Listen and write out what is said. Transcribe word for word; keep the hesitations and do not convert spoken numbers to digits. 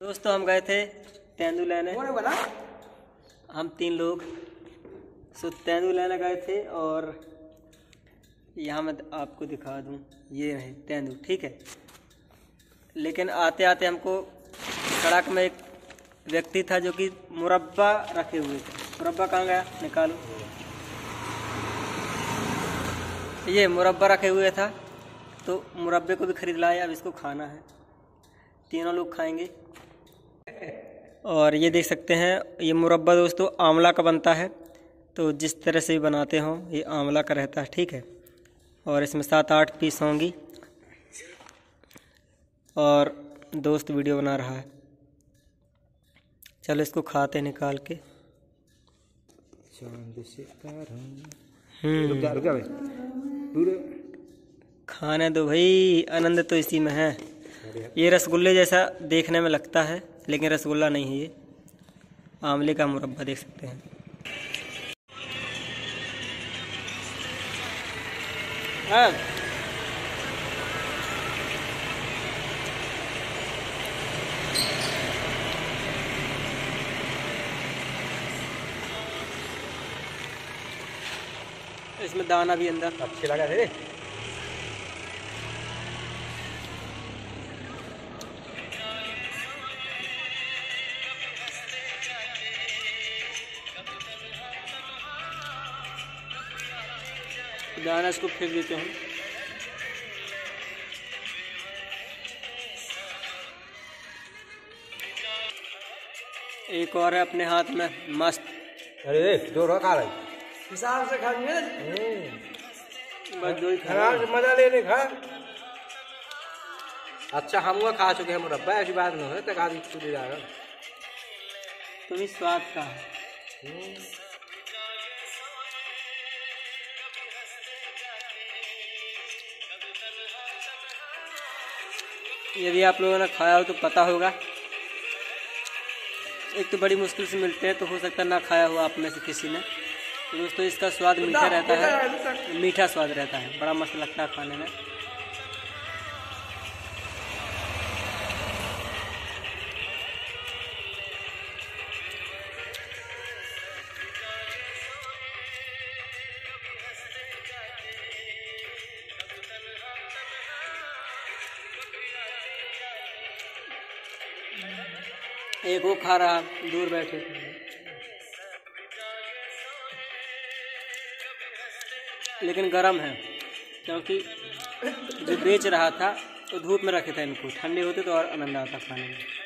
दोस्तों हम गए थे तेंदू लेने, हम तीन लोग सो तेंदू लेने गए थे। और यहाँ मैं आपको दिखा दूँ, ये रहे तेंदू, ठीक है। लेकिन आते आते हमको सड़क में एक व्यक्ति था जो कि मुरब्बा रखे हुए थे। मुरब्बा कहाँ गया, निकालो। ये मुरब्बा रखे हुए था, तो मुरब्बे को भी खरीद लाया। अब इसको खाना है, तीनों लोग खाएंगे। और ये देख सकते हैं, ये मुरब्बा दोस्तों आंवला का बनता है। तो जिस तरह से भी बनाते हों, ये आंवला का रहता है, ठीक है। और इसमें सात आठ पीस होंगी। और दोस्त वीडियो बना रहा है, चलो इसको खाते निकाल के। हम्म खाने दो भाई, आनंद तो इसी में है। ये रसगुल्ले जैसा देखने में लगता है, लेकिन रसगुल्ला नहीं है, ये आंवले का मुरब्बा देख सकते हैं। हाँ। इसमें दाना भी अंदर अच्छे लगा थे। दाना इसको फेंक देते हैं। एक और है अपने हाथ में, मस्त। अरे दो खा रहे हिसाब से खाएंगे, बस दो ही खा, मजा लेने खा। अच्छा हम वो खा चुके हैं मुरब्बा, ऐसी बात नहीं है। तक आदि छूट जाएगा, तुम्हें स्वाद का है। यदि आप लोगों ने खाया हो तो पता होगा। एक तो बड़ी मुश्किल से मिलते हैं, तो हो सकता है ना खाया हुआ आप में से किसी ने। तो दोस्तों इसका स्वाद मीठा रहता है, मीठा स्वाद रहता है, बड़ा मस्त लगता है खाने में। एक वो खा रहा दूर बैठे, लेकिन गर्म है, क्योंकि जो बेच रहा था तो धूप में रखे थे इनको। ठंडे होते तो और आनंद आता खाने में।